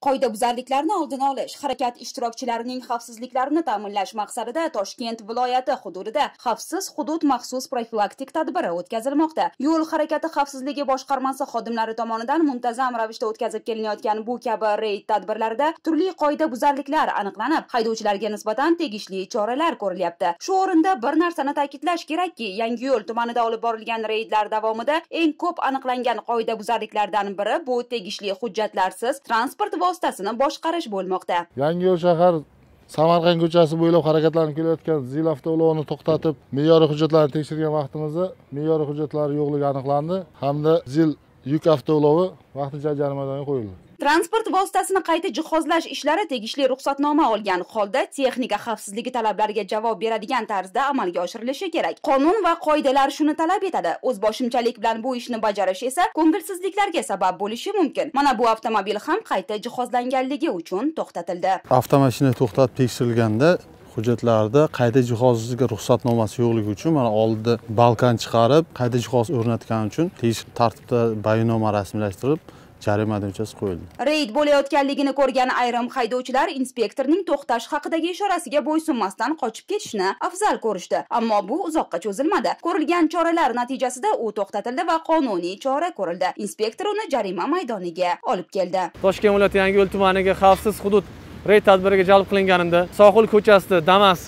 Qoidabuzarliklarni oldini olish, harakat ishtirokchilarining xavfsizliklarini ta'minlash maqsadida Toshkent viloyati hududida xavfsiz hudud maxsus profilaktik tadbiri o'tkazilmoqda. Yo'l harakati xavfsizligi boshqarmasi xodimlari tomonidan muntazam ravishda o'tkazib kelinayotgan bu kabi reyd tadbirlarida turli qoidabuzarliklar aniqlanib, haydovchilarga nisbatan tegishli choralar ko'rilyapti. Shu o'rinda bir narsani ta'kidlash kerakki, Yangiyo'l tumanida olib borilgan reydlar davomida eng ko'p aniqlangan qoidabuzarliklardan biri bu tegishli hujjatlarsiz transport vositasini boshqarish bo'lmoqda. Yangiyo'l shahar Samarqand ko'chasi bo'ylab harakatlanib kelayotgan ZIL avtoulovini to'xtatib, me'yoriy hujjatlarni tekshirgan vaqtimizda me'yoriy hujjatlari yo'qligi aniqlandi hamda ZIL yuk avtoulovi vaqtincha jarimadan qo'yildi. Transport vositasini qayta jihozlash ishlari tegishli ruxsatnoma olgan holda texnika xavfsizligi talablariga javob beradigan tarzda amalga oshirilishi kerak. Qonun va qoidalar shuni talab etadi. O'zboshimchalik bilan bu ishni bajarish esa ko'ngilsizliklarga sabab bo'lishi mumkin. Mana bu avtomobil ham qayta jihozlanganligi uchun to'xtatildi. Avtomashina to'xtatib tekshirilganda hujjatlarda qayta jihozga ruxsatnomasi yo'qligi uchun mana oldida balkon chiqarib, qayta jihoz o'rnatgani uchun tegishli tartibda bayonnoma rasmiylashtirib jarima uchasi qo'yildi. Reyd bo'layotganligini ko'rgan ayrim haydovchilar inspektorning to'xtash haqidagi ishorasiga bo'ysunmasdan qochib ketishni afzal ko'rishdi. Ammo bu uzoqqa cho'zilmadi. Ko'rilgan choralar natijasida u to'xtatildi va qonuniy chora ko'rildi. Inspektor uni jarima maydoniga olib keldi. Toshkent viloyati Yangiyo'l tumaniga xavfsiz hudud reyd tadbiriga jalb qilinganida Sohil ko'chasida Damas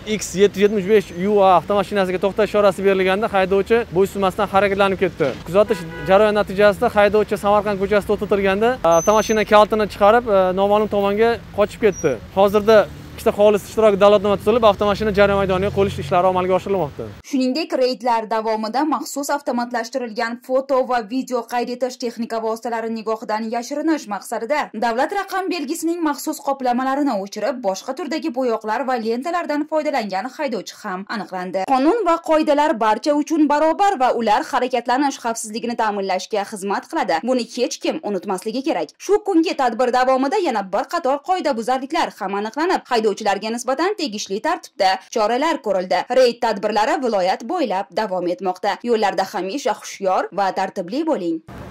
10X775UA avtomashinasiga to'xtash ishorasi berilganda haydovchi bo'ysunmasdan harakatlanib ketdi. Kuzatish jarayoni natijasida haydovchi Samarqand ko'chasida to'xtatilganda avtomashina kaltini chiqarib noma'lum tomonga qochib ketdi. Hozirda ikkita xolis ishtirok dalolatnoma tuzilib, avtomashina jarima maydoniga qo'yish ishlari amalga oshirilmoqda. Shuningdek, reydlar davomida maxsus avtomatlashtirilgan foto va video qayd etish texnika vositalari nigohidan yashirinish maqsadida davlat raqam belgisining maxsus qoplamalarini o'chirib, boshqa turdagi bo'yoqlar va lentalardan foydalangan haydovchi ham aniqlandi. Qonun va qoidalar barcha uchun barobar va ular harakatlanish xavfsizligini ta'minlashga xizmat qiladi. Buni hech kim unutmasligi kerak. Shu kungi tadbir davomida yana bir qator qoidabuzarliklar ham aniqlanib, haydovchilarga nisbatan tegishli tartibda choralar ko'rildi. Reyd tadbirlari viloyat bo'ylab davom etmoqda. Yo'llarda hamisha hushyor va tartibli bo'ling.